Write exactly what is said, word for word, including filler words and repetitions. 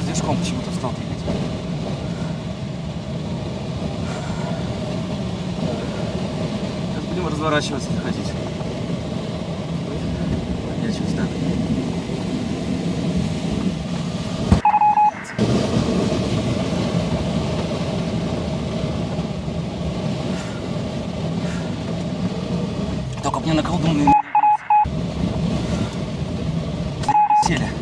с движком почему-то в сталкивать. Сейчас будем разворачиваться и ходить. Я чуть так. Только мне на колдуны сели.